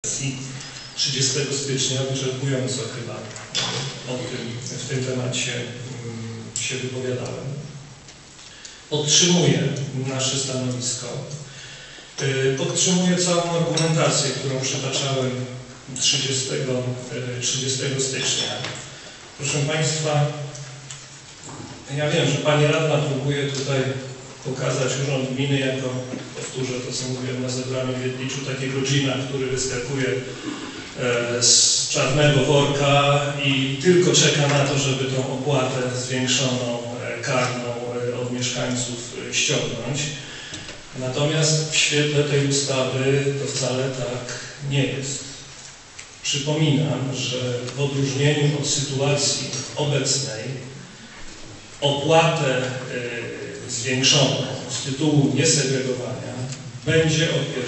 sesji 30 stycznia wyczerpująco chyba w tym temacie się wypowiadałem. Podtrzymuję nasze stanowisko. Podtrzymuję całą argumentację, którą przytaczałem 30 stycznia. Proszę Państwa, ja wiem, że Pani Radna próbuje tutaj pokazać urząd gminy jako, powtórzę to, co mówiłem na zebraniu w Wiedliczu, takiego dżina, który wyskakuje z czarnego worka i tylko czeka na to, żeby tą opłatę zwiększoną, karną od mieszkańców ściągnąć. Natomiast w świetle tej ustawy to wcale tak nie jest. Przypominam, że w odróżnieniu od sytuacji obecnej opłatę zwiększoną z tytułu niesegregowania będzie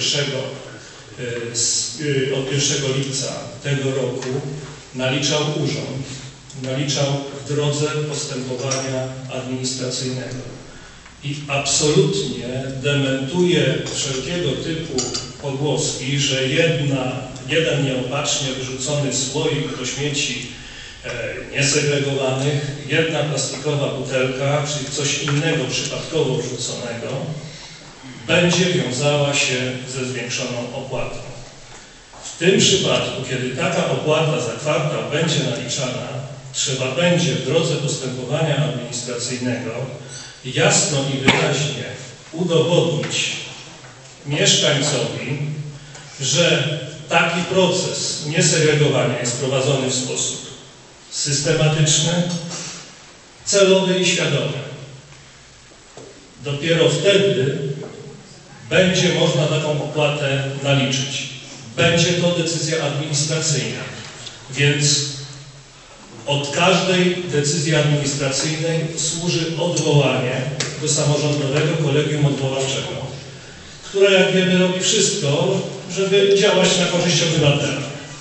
od 1 lipca tego roku naliczał urząd, naliczał w drodze postępowania administracyjnego. I absolutnie dementuje wszelkiego typu pogłoski, że jeden nieopatrznie wyrzucony słoik do śmieci niesegregowanych, jedna plastikowa butelka, czyli coś innego przypadkowo wrzuconego, będzie wiązała się ze zwiększoną opłatą. W tym przypadku, kiedy taka opłata za kwartał będzie naliczana, trzeba będzie w drodze postępowania administracyjnego jasno i wyraźnie udowodnić mieszkańcowi, że taki proces niesegregowania jest prowadzony w sposób systematyczny, celowy i świadomy. Dopiero wtedy będzie można taką opłatę naliczyć. Będzie to decyzja administracyjna, więc od każdej decyzji administracyjnej służy odwołanie do samorządowego kolegium odwoławczego, które, jak wiemy, robi wszystko, żeby działać na korzyść obywatela.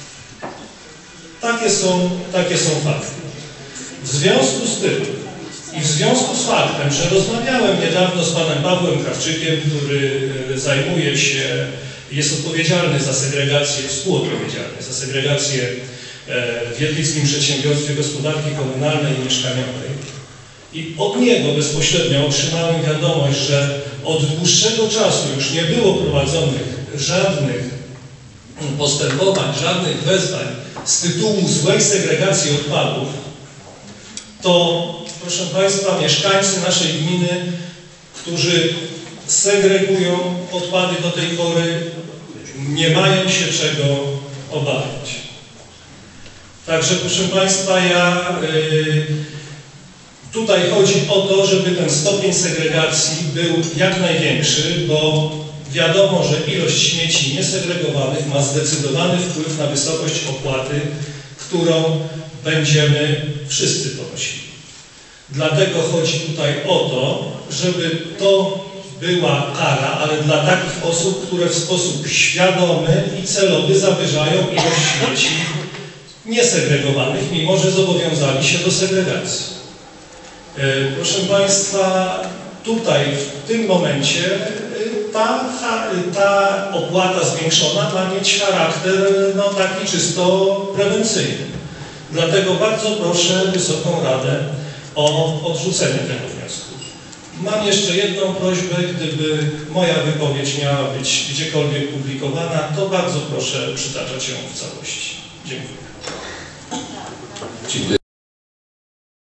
Takie są fakty. W związku z tym i w związku z faktem, że rozmawiałem niedawno z panem Pawłem Krawczykiem, który zajmuje się, jest odpowiedzialny za segregację, współodpowiedzialny za segregację w Wiedlickim Przedsiębiorstwie Gospodarki Komunalnej i Mieszkaniowej. I od niego bezpośrednio otrzymałem wiadomość, że od dłuższego czasu już nie było prowadzonych żadnych postępowań, żadnych wezwań z tytułu złej segregacji odpadów, to, proszę Państwa, mieszkańcy naszej gminy, którzy segregują odpady do tej pory, nie mają się czego obawiać. Także, proszę Państwa, tutaj chodzi o to, żeby ten stopień segregacji był jak największy, bo wiadomo, że ilość śmieci niesegregowanych ma zdecydowany wpływ na wysokość opłaty, którą będziemy wszyscy ponosili. Dlatego chodzi tutaj o to, żeby to była kara, ale dla takich osób, które w sposób świadomy i celowy zawyżają ilość śmieci niesegregowanych, mimo że zobowiązali się do segregacji. Proszę Państwa, tutaj w tym momencie ta opłata zwiększona ma mieć charakter taki czysto prewencyjny. Dlatego bardzo proszę Wysoką Radę o odrzucenie tego wniosku. Mam jeszcze jedną prośbę, gdyby moja wypowiedź miała być gdziekolwiek publikowana, to bardzo proszę przytaczać ją w całości. Dziękuję.